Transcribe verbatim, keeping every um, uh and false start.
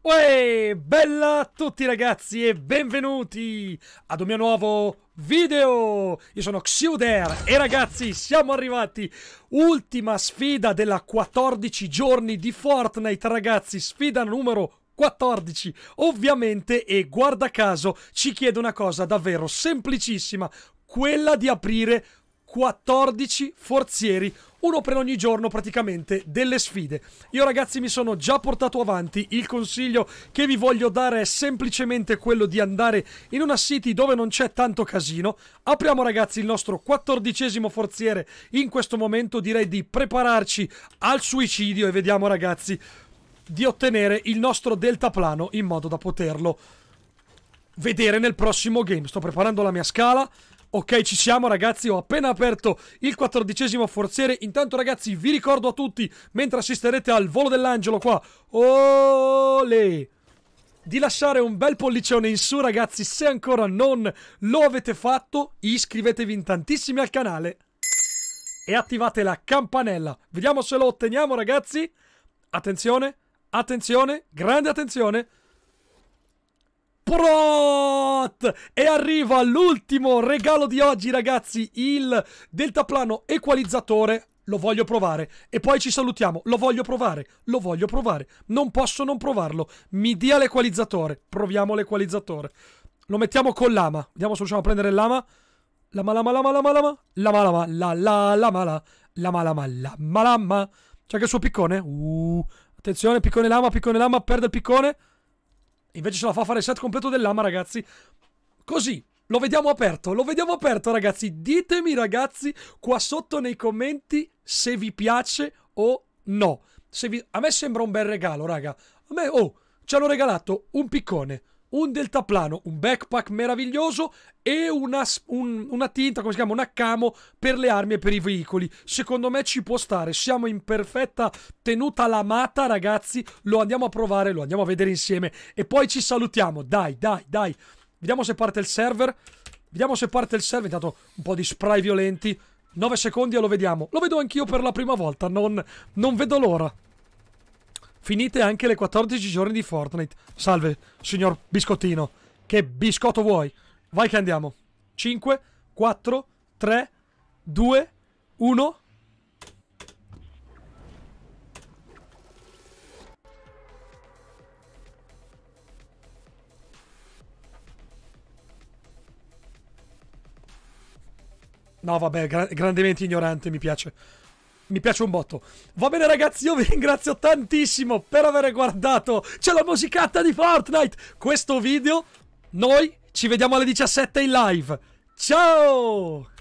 Uè, bella a tutti ragazzi e benvenuti ad un mio nuovo video. Io sono Xiuder e ragazzi siamo arrivati. Ultima sfida della quattordici giorni di Fortnite ragazzi. Sfida numero quattordici ovviamente, e guarda caso ci chiede una cosa davvero semplicissima, quella di aprire quattordici forzieri, uno per ogni giorno praticamente delle sfide. Io ragazzi mi sono già portato avanti, il consiglio che vi voglio dare è semplicemente quello di andare in una city dove non c'è tanto casino. Apriamo ragazzi il nostro quattordicesimo forziere in questo momento, direi di prepararci al suicidio e vediamo ragazzi di ottenere il nostro deltaplano in modo da poterlo vedere nel prossimo game. Sto preparando la mia scala. Ok, ci siamo ragazzi, ho appena aperto il quattordicesimo forziere. Intanto ragazzi vi ricordo a tutti, mentre assisterete al volo dell'angelo qua, olè, di lasciare un bel pollicione in su ragazzi. Se ancora non lo avete fatto, iscrivetevi in tantissimi al canale e attivate la campanella. Vediamo se lo otteniamo ragazzi. Attenzione, attenzione, grande attenzione. Prot! E arriva l'ultimo regalo di oggi ragazzi, il deltaplano equalizzatore. Lo voglio provare e poi ci salutiamo. Lo voglio provare, lo voglio provare, non posso non provarlo. Mi dia l'equalizzatore, proviamo l'equalizzatore. Lo mettiamo con l'ama, vediamo se riusciamo a prendere l'ama. Lama lama lama lama lama lama lama la la lama la lama lama lama lama. C'è anche il suo piccone. Uh, attenzione, piccone lama, piccone lama, perde il piccone. Invece ce la fa fare il set completo dell'ama ragazzi. Così, lo vediamo aperto, lo vediamo aperto ragazzi. Ditemi ragazzi qua sotto nei commenti se vi piace o no. Se vi... A me sembra un bel regalo raga. A me, oh, ci hanno regalato un piccone, un deltaplano, un backpack meraviglioso e una, un, una tinta, come si chiama, una camo per le armi e per i veicoli. Secondo me ci può stare, siamo in perfetta tenuta lamata ragazzi. Lo andiamo a provare, lo andiamo a vedere insieme e poi ci salutiamo. Dai, dai, dai. Vediamo se parte il server. Vediamo se parte il server. Intanto un po' di spray violenti. nove secondi e lo vediamo. Lo vedo anch'io per la prima volta, non, non vedo l'ora. Finite anche le quattordici giorni di Fortnite. Salve, signor biscottino. Che biscotto vuoi? Vai che andiamo. cinque, quattro, tre, due, uno. No, vabbè, gra grandemente ignorante, mi piace. Mi piace un botto. Va bene ragazzi, io vi ringrazio tantissimo per aver guardato. C'è la musicatta di Fortnite questo video. Noi ci vediamo alle diciassette in live. Ciao!